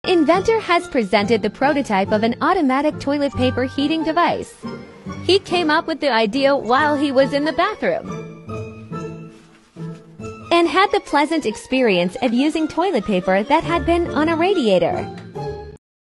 Inventor has presented the prototype of an automatic toilet paper heating device. He came up with the idea while he was in the bathroom and had the pleasant experience of using toilet paper that had been on a radiator.